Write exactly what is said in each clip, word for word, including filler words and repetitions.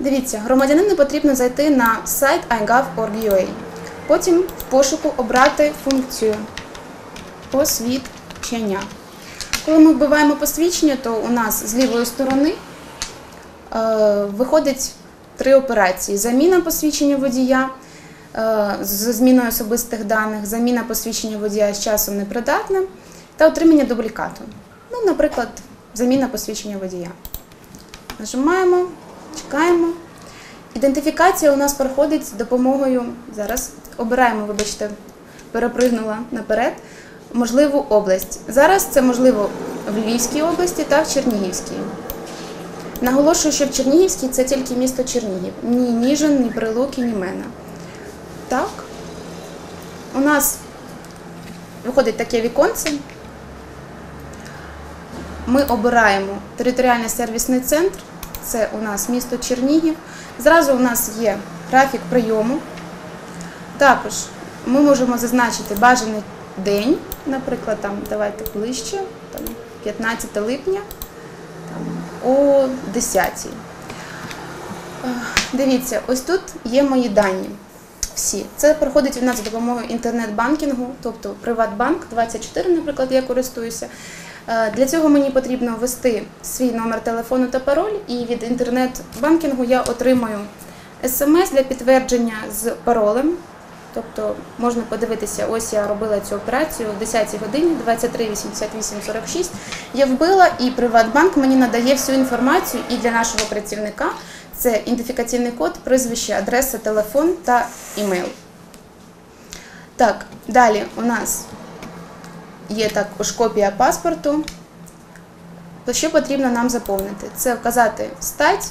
Дивіться, громадянину потрібно зайти на сайт ай гав крапка орг крапка ю а. Потім в пошуку обрати функцію «Посвідчення». Коли ми вбиваємо посвідчення, то у нас з лівої сторони е, виходить три операції. Заміна посвідчення водія е, з зміною особистих даних, заміна посвідчення водія з часом непридатним та отримання дублікату. Ну, наприклад, заміна посвідчення водія. Нажимаємо, чекаємо. Ідентифікація у нас проходить з допомогою, зараз обираємо, вибачте, перепригнула наперед, можливу область. Зараз це можливо в Львівській області та в Чернігівській. Наголошую, що в Чернігівській це тільки місто Чернігів. Ні Ніжин, ні Прилуки, ні Мена. Так. У нас виходить таке віконце. Ми обираємо територіальний сервісний центр. Це у нас місто Чернігів. Зразу у нас є графік прийому. Також ми можемо зазначити бажаний день, наприклад, там, давайте ближче, там, п'ятнадцяте липня там, о десятій. Дивіться, ось тут є мої дані. Всі. Це проходить у нас за допомогою інтернет-банкінгу, тобто Приватбанк двадцять чотири, наприклад, я користуюся. Для цього мені потрібно ввести свій номер телефону та пароль, і від інтернет-банкінгу я отримаю смс для підтвердження з паролем. Тобто можна подивитися, ось я робила цю операцію о десятій годині, двадцять три вісімдесят вісім сорок шість. Я вбила, і Приватбанк мені надає всю інформацію і для нашого працівника. Це ідентифікаційний код, прізвище, адреса, телефон та імейл. Так, далі у нас є також копія паспорту. То що потрібно нам заповнити? Це вказати стать.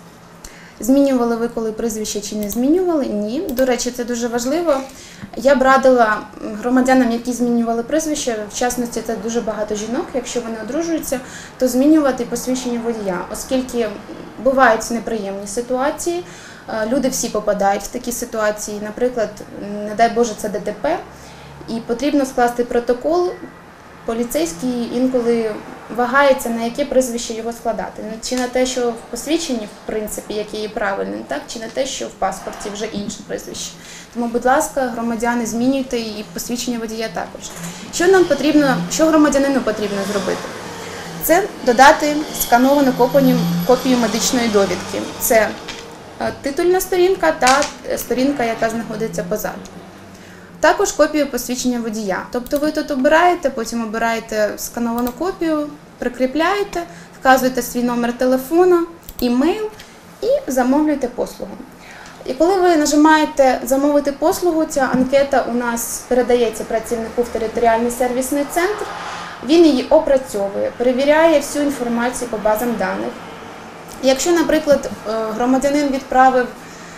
Змінювали ви коли прізвище чи не змінювали? Ні. До речі, це дуже важливо. Я б радила громадянам, які змінювали прізвище, в частності це дуже багато жінок, якщо вони одружуються, то змінювати посвідчення водія, оскільки бувають неприємні ситуації, люди всі попадають в такі ситуації, наприклад, не дай Боже, це де те пе, і потрібно скласти протокол. Поліцейський інколи вагається, на яке прізвище його складати. Чи на те, що в посвідченні, в принципі, яке є правильним, так? Чи на те, що в паспорті вже інше прізвище. Тому, будь ласка, громадяни, змінюйте і посвідчення водія також. Що нам потрібно, що громадянину потрібно зробити? Це додати скановану копію медичної довідки. Це титульна сторінка та сторінка, яка знаходиться позаду. Також копію посвідчення водія. Тобто ви тут обираєте, потім обираєте скановану копію, прикріпляєте, вказуєте свій номер телефону, імейл і замовлюєте послугу. І коли ви нажимаєте «Замовити послугу», ця анкета у нас передається працівнику в територіальний сервісний центр, він її опрацьовує, перевіряє всю інформацію по базам даних. Якщо, наприклад, громадянин відправив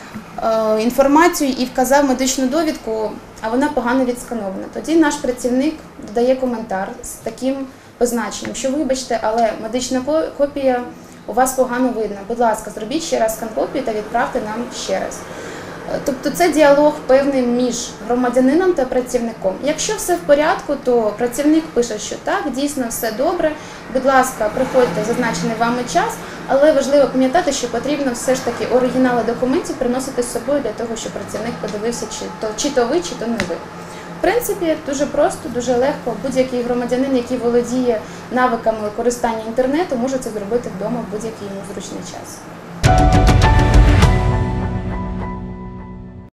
інформацію і вказав медичну довідку, а вона погано відсканована, тоді наш працівник додає коментар з таким позначенням, що вибачте, але медична копія у вас погано видно. Будь ласка, зробіть ще раз скан копії та відправте нам ще раз. Тобто це діалог певний між громадянином та працівником. Якщо все в порядку, то працівник пише, що так, дійсно все добре, будь ласка, приходьте в зазначений вами час, але важливо пам'ятати, що потрібно все ж таки оригінали документів приносити з собою для того, щоб працівник подивився, чи то, чи то ви, чи то не ви. В принципі, дуже просто, дуже легко. Будь-який громадянин, який володіє навиками користання інтернету, може це зробити вдома в будь-який йому зручний час.